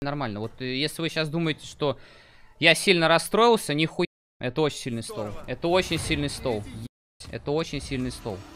нормально. Вот если вы сейчас думаете, что я сильно расстроился, нихуя. Это очень сильный стол. Это очень сильный стол. Это очень сильный стол.